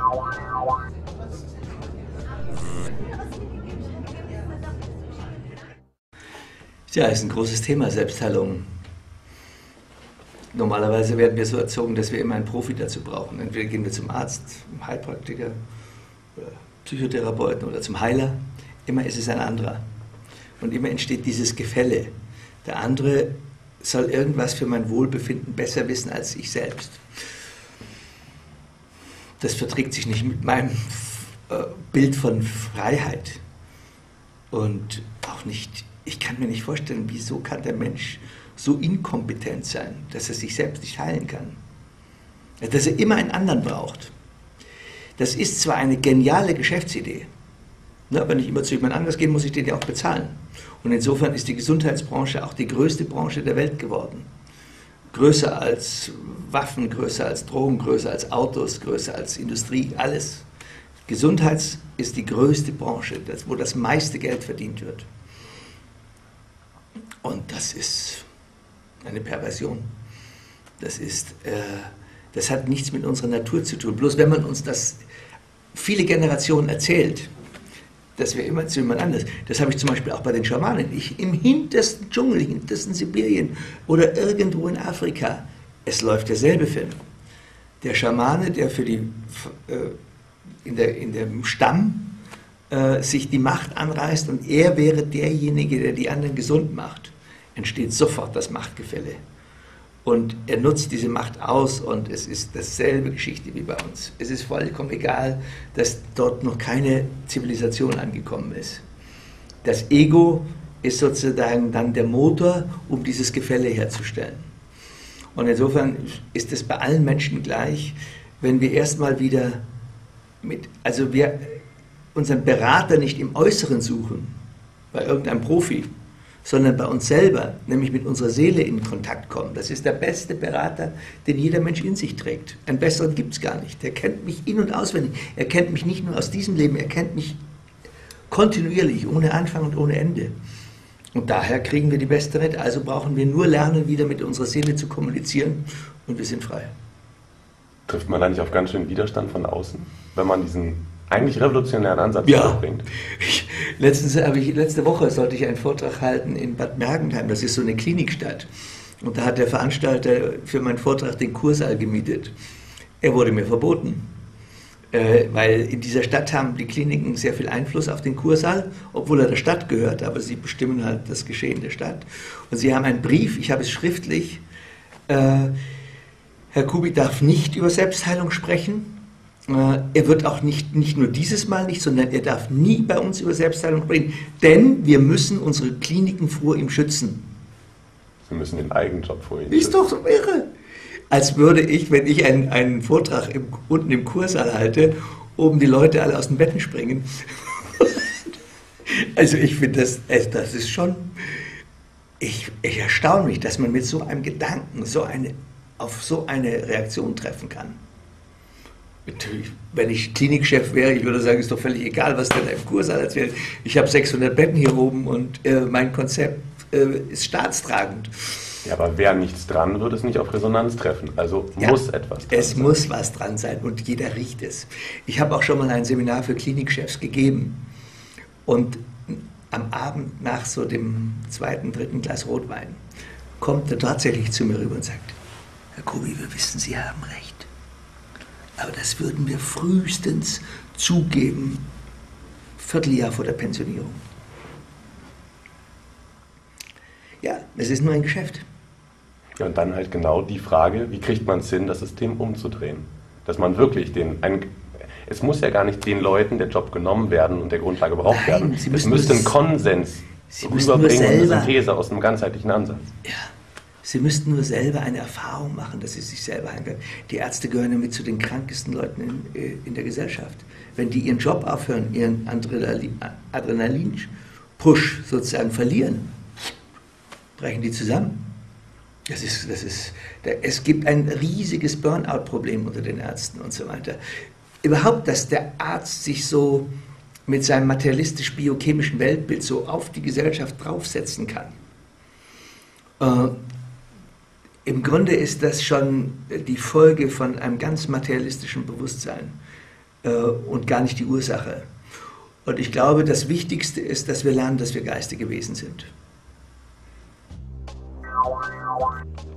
Ja, ist ein großes Thema, Selbstheilung. Normalerweise werden wir so erzogen, dass wir immer einen Profi dazu brauchen. Entweder gehen wir zum Arzt, zum Heilpraktiker, Psychotherapeuten oder zum Heiler. Immer ist es ein anderer. Und immer entsteht dieses Gefälle. Der andere soll irgendwas für mein Wohlbefinden besser wissen als ich selbst. Das verträgt sich nicht mit meinem Bild von Freiheit. Und auch nicht, ich kann mir nicht vorstellen, wieso kann der Mensch so inkompetent sein, dass er sich selbst nicht heilen kann. Dass er immer einen anderen braucht. Das ist zwar eine geniale Geschäftsidee, ne, wenn ich immer zu jemand anders gehe, muss ich den ja auch bezahlen. Und insofern ist die Gesundheitsbranche auch die größte Branche der Welt geworden. Größer als Waffen, größer als Drogen, größer als Autos, größer als Industrie, alles. Gesundheit ist die größte Branche, wo das meiste Geld verdient wird. Und das ist eine Perversion. Das hat nichts mit unserer Natur zu tun. Bloß wenn man uns das viele Generationen erzählt, dass wir immer zu jemand anders, das habe ich zum Beispiel auch bei den Schamanen, im hintersten Dschungel, hintersten Sibirien oder irgendwo in Afrika, es läuft derselbe Film. Der Schamane, der für die, in dem Stamm sich die Macht anreißt und er wäre derjenige, der die anderen gesund macht, entsteht sofort das Machtgefälle. Und er nutzt diese Macht aus und es ist dasselbe Geschichte wie bei uns. Es ist vollkommen egal, dass dort noch keine Zivilisation angekommen ist. Das Ego ist sozusagen dann der Motor, um dieses Gefälle herzustellen. Und insofern ist es bei allen Menschen gleich, wenn wir erstmal wieder also wir unseren Berater nicht im Äußeren suchen, bei irgendeinem Profi, sondern bei uns selber, nämlich mit unserer Seele in Kontakt kommen. Das ist der beste Berater, den jeder Mensch in sich trägt. Einen besseren gibt es gar nicht. Der kennt mich in- und auswendig. Er kennt mich nicht nur aus diesem Leben, er kennt mich kontinuierlich, ohne Anfang und ohne Ende. Und daher kriegen wir die beste Rente. Also brauchen wir nur lernen, wieder mit unserer Seele zu kommunizieren und wir sind frei. Trifft man da nicht auf ganz schön Widerstand von außen, wenn man diesen eigentlich revolutionären Ansatz bringt? Letzte Woche sollte ich einen Vortrag halten in Bad Mergentheim, das ist so eine Klinikstadt. Und da hat der Veranstalter für meinen Vortrag den Kursaal gemietet. Er wurde mir verboten, weil in dieser Stadt haben die Kliniken sehr viel Einfluss auf den Kursaal, obwohl er der Stadt gehört, aber sie bestimmen halt das Geschehen der Stadt. Und sie haben einen Brief, ich habe es schriftlich, Herr Kubi darf nicht über Selbstheilung sprechen. Er wird auch nicht nur dieses Mal nicht, sondern er darf nie bei uns über Selbstheilung sprechen, denn wir müssen unsere Kliniken vor ihm schützen. Sie müssen den Eigenjob vor ihm schützen. Ist doch so irre. Als würde ich, wenn ich einen Vortrag unten im Kursaal halte, oben die Leute alle aus den Betten springen. Also ich finde, das ist schon, ich erstaune mich, dass man mit so einem Gedanken auf so eine Reaktion treffen kann. Natürlich, wenn ich Klinikchef wäre, ich würde sagen, ist doch völlig egal, was der da im Kursaal erzählt. Ich habe 600 Betten hier oben und mein Konzept ist staatstragend. Ja, aber wäre nichts dran, würde es nicht auf Resonanz treffen. Also muss etwas dran sein. Es muss was dran sein und jeder riecht es. Ich habe auch schon mal ein Seminar für Klinikchefs gegeben und am Abend nach so dem 2., 3. Glas Rotwein kommt er tatsächlich zu mir rüber und sagt, Herr Kubi, wir wissen, Sie haben recht. Aber das würden wir frühestens zugeben, Vierteljahr vor der Pensionierung. Ja, es ist nur ein Geschäft. Ja, und dann halt genau die Frage, wie kriegt man es hin, das System umzudrehen? Dass man wirklich es muss ja gar nicht den Leuten der Job genommen werden und der Grundlage beraubt werden. Es müsste einen Konsens rüberbringen und eine Synthese aus einem ganzheitlichen Ansatz. Ja. Sie müssten nur selber eine Erfahrung machen, dass sie sich selber heilen können. Die Ärzte gehören damit zu den krankesten Leuten in der Gesellschaft. Wenn die ihren Job aufhören, ihren Adrenalin-Push sozusagen verlieren, brechen die zusammen. Es gibt ein riesiges Burnout-Problem unter den Ärzten und so weiter. Überhaupt, dass der Arzt sich so mit seinem materialistisch-biochemischen Weltbild so auf die Gesellschaft draufsetzen kann. Im Grunde ist das schon die Folge von einem ganz materialistischen Bewusstsein. und gar nicht die Ursache. Und ich glaube, das Wichtigste ist, dass wir lernen, dass wir geistige Wesen sind.